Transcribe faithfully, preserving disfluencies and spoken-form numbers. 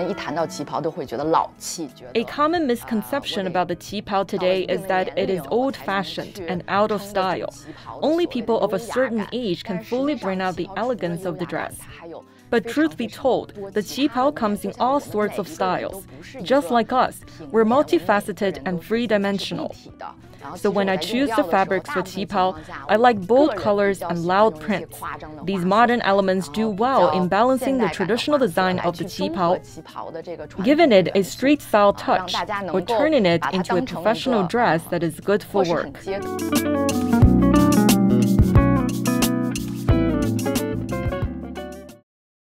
A common misconception about the qipao today is that it is old-fashioned and out of style. Only people of a certain age can fully bring out the elegance of the dress. But truth be told, the qipao comes in all sorts of styles. Just like us, we're multifaceted and three-dimensional. So when I choose the fabrics for qipao, I like bold colors and loud prints. These modern elements do well in balancing the traditional design of the qipao, giving it a street-style touch, or turning it into a professional dress that is good for work.